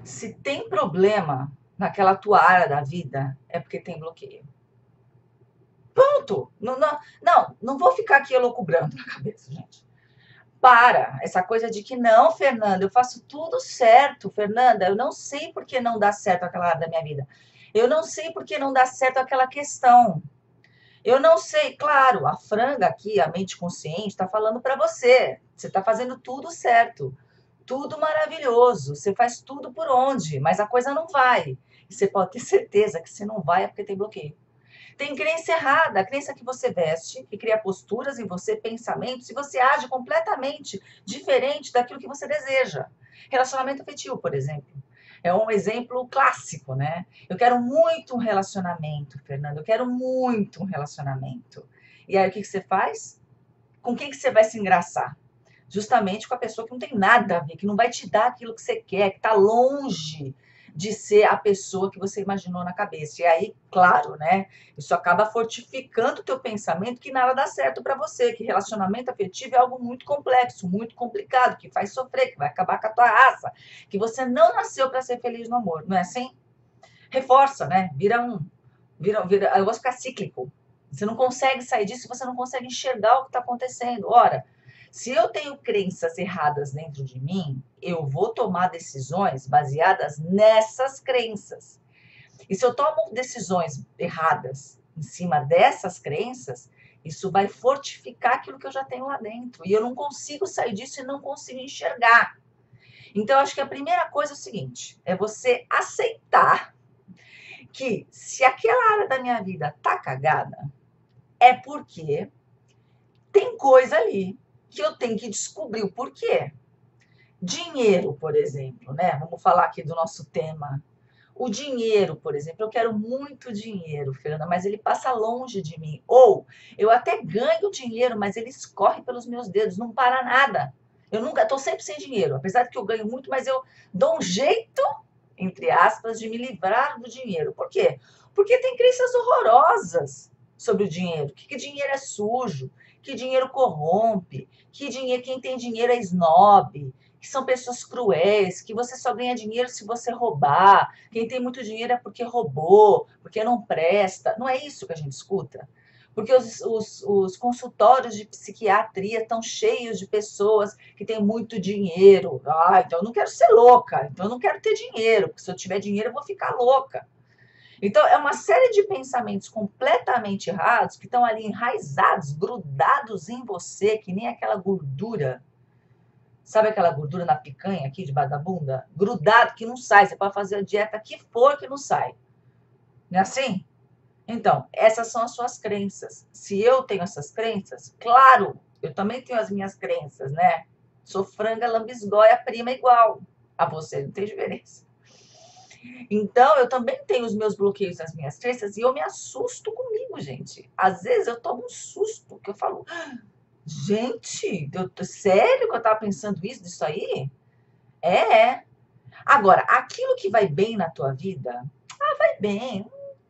Se tem problema naquela tua área da vida, é porque tem bloqueio. Ponto. Não vou ficar aqui elucubrando na cabeça, gente. Para essa coisa de que não, Fernanda, eu faço tudo certo, Fernanda, eu não sei por que não dá certo aquela área da minha vida. Eu não sei por que não dá certo aquela questão. Eu não sei, claro, a franga aqui, a mente consciente, está falando para você. Você está fazendo tudo certo, tudo maravilhoso, você faz tudo por onde, mas a coisa não vai. E você pode ter certeza que se não vai é porque tem bloqueio. Tem crença errada, a crença que você veste, que cria posturas em você, pensamentos, e você age completamente diferente daquilo que você deseja. Relacionamento afetivo, por exemplo. É um exemplo clássico, né? Eu quero muito um relacionamento, Fernando. Eu quero muito um relacionamento. E aí o que você faz? Com quem que você vai se engraçar? Justamente com a pessoa que não tem nada a ver, que não vai te dar aquilo que você quer, que está longe de ser a pessoa que você imaginou na cabeça. E aí, claro, né? Isso acaba fortificando o teu pensamento que nada dá certo para você, que relacionamento afetivo é algo muito complexo, muito complicado, que faz sofrer, que vai acabar com a tua raça, que você não nasceu para ser feliz no amor, não é assim? Reforça, né? Eu vou ficar cíclico. Você não consegue sair disso, você não consegue enxergar o que está acontecendo. Ora, se eu tenho crenças erradas dentro de mim, eu vou tomar decisões baseadas nessas crenças. E se eu tomo decisões erradas em cima dessas crenças, isso vai fortificar aquilo que eu já tenho lá dentro. E eu não consigo sair disso e não consigo enxergar. Então, eu acho que a primeira coisa é o seguinte: é você aceitar que se aquela área da minha vida tá cagada, é porque tem coisa ali que eu tenho que descobrir o porquê. Dinheiro, por exemplo, né? Vamos falar aqui do nosso tema. O dinheiro, por exemplo, eu quero muito dinheiro, Fernanda, mas ele passa longe de mim. Ou eu até ganho dinheiro, mas ele escorre pelos meus dedos, não para nada. Eu nunca, estou sempre sem dinheiro, apesar de que eu ganho muito, mas eu dou um jeito, entre aspas, de me livrar do dinheiro. Por quê? Porque tem crenças horrorosas sobre o dinheiro. Que dinheiro é sujo, que dinheiro corrompe, que dinheiro, quem tem dinheiro é snob, que são pessoas cruéis, que você só ganha dinheiro se você roubar, quem tem muito dinheiro é porque roubou, porque não presta. Não é isso que a gente escuta? Porque os consultórios de psiquiatria estão cheios de pessoas que têm muito dinheiro. Ah, então eu não quero ser louca, então eu não quero ter dinheiro, porque se eu tiver dinheiro eu vou ficar louca. Então, é uma série de pensamentos completamente errados que estão ali enraizados, grudados em você, que nem aquela gordura. Sabe aquela gordura na picanha aqui debaixo da bunda? Grudado, que não sai. Você pode fazer a dieta que for que não sai. Não é assim? Então, essas são as suas crenças. Se eu tenho essas crenças, claro, eu também tenho as minhas crenças, né? Sou franga, lambisgoia, prima igual a você, não tem diferença. Então, eu também tenho os meus bloqueios, as minhas crenças, e eu me assusto comigo, gente. Às vezes eu tomo um susto, que eu falo, gente, sério que eu estava pensando disso aí? É. Agora, aquilo que vai bem na tua vida, vai bem,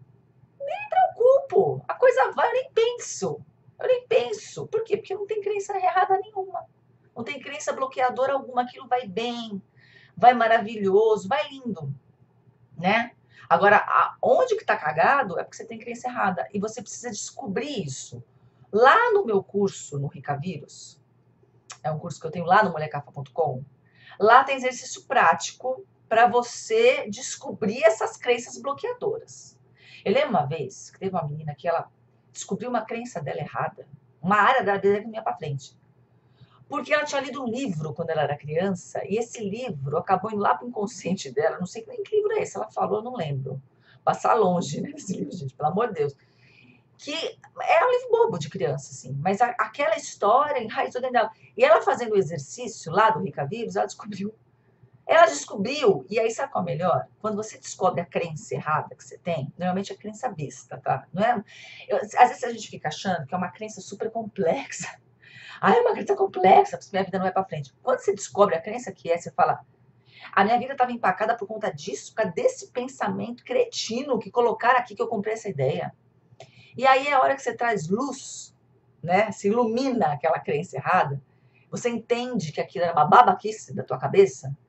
culpo. A coisa vai, eu nem penso. Eu nem penso. Por quê? Porque não tem crença errada nenhuma. Não tem crença bloqueadora alguma. Aquilo vai bem, vai maravilhoso, vai lindo, né? Agora, onde que tá cagado é porque você tem crença errada. E você precisa descobrir isso. Lá no meu curso, no Rica Vírus, é um curso que eu tenho lá no molecafa.com, lá tem exercício prático para você descobrir essas crenças bloqueadoras. Eu lembro uma vez que teve uma menina que ela descobriu uma crença dela errada, uma área da vida que não ia para frente. Porque ela tinha lido um livro quando ela era criança, e esse livro acabou indo lá para o inconsciente dela. Não sei nem que livro é esse, ela falou, eu não lembro. Passar longe, né, esse livro, gente, pelo amor de Deus. Que era um livro bobo de criança, assim, mas aquela história enraizou dentro dela. E ela fazendo o exercício lá do Rica Vírus, ela descobriu. Ela descobriu, e aí sabe qual é o melhor? Quando você descobre a crença errada que você tem, normalmente é crença besta, tá? Não é? Às vezes a gente fica achando que é uma crença super complexa. Ah, é uma crença complexa, porque minha vida não vai para frente. Quando você descobre a crença que é, você fala: a minha vida estava empacada por conta disso, por causa desse pensamento cretino que colocaram aqui que eu comprei essa ideia. E aí é a hora que você traz luz, né? Se ilumina aquela crença errada, você entende que aquilo era uma babaquice da tua cabeça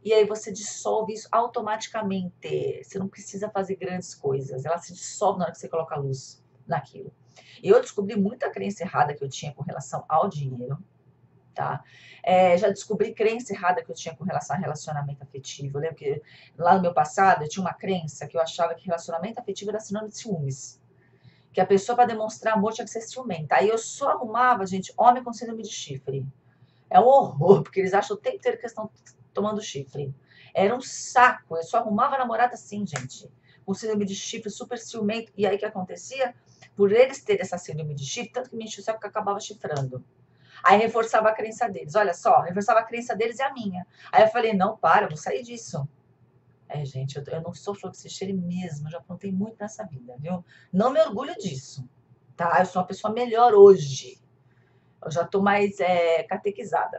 E aí você dissolve isso automaticamente. Você não precisa fazer grandes coisas. Ela se dissolve na hora que você coloca a luz naquilo. Eu descobri muita crença errada que eu tinha com relação ao dinheiro, tá? Já descobri crença errada que eu tinha com relação a relacionamento afetivo. Eu lembro que lá no meu passado eu tinha uma crença que eu achava que relacionamento afetivo era sinônimo de ciúmes. Que a pessoa, para demonstrar amor, tinha que ser ciumenta. Aí eu só arrumava, gente, homem com síndrome de chifre. É um horror, porque eles acham o tempo inteiro que estão tomando chifre. Era um saco. Eu só arrumava namorada assim, gente. Com síndrome de chifre, super ciumento. E aí o que acontecia? Por eles terem essa síndrome de chifre, tanto que me enchia o saco que eu acabava chifrando. Aí reforçava a crença deles. Olha só, reforçava a crença deles e a minha. Aí eu falei, não, para, eu vou sair disso. Gente, eu não sou flor que se cheire mesmo. Eu já aprontei muito nessa vida, viu? Não me orgulho disso, tá? Eu sou uma pessoa melhor hoje. Eu já tô mais catequizada.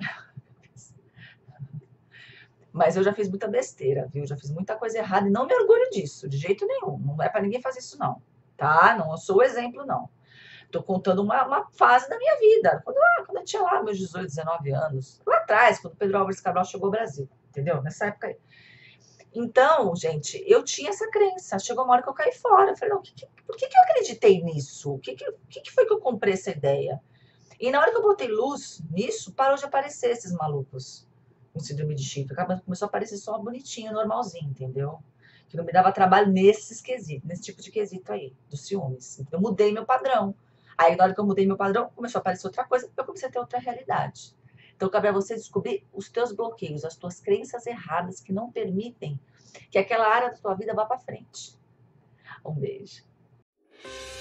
Mas eu já fiz muita besteira, viu? Já fiz muita coisa errada e não me orgulho disso, de jeito nenhum. Não é para ninguém fazer isso, não. Tá? Não sou o exemplo, não. Tô contando uma fase da minha vida. Quando eu tinha lá meus 18, 19 anos. Lá atrás, quando o Pedro Álvares Cabral chegou ao Brasil. Entendeu? Nessa época aí. Então, gente, eu tinha essa crença. Chegou uma hora que eu caí fora. Eu falei, não, por que eu acreditei nisso? O que foi que eu comprei essa ideia? E na hora que eu botei luz nisso, parou de aparecer esses malucos com síndrome de chifre. Começou a aparecer só bonitinho, normalzinho, entendeu? Que não me dava trabalho nesses quesitos, nesse tipo de quesito aí, dos ciúmes. Então, eu mudei meu padrão. Aí, na hora que eu mudei meu padrão, começou a aparecer outra coisa, eu comecei a ter outra realidade. Então, cabe a você descobrir os teus bloqueios, as tuas crenças erradas que não permitem que aquela área da tua vida vá para frente. Um beijo.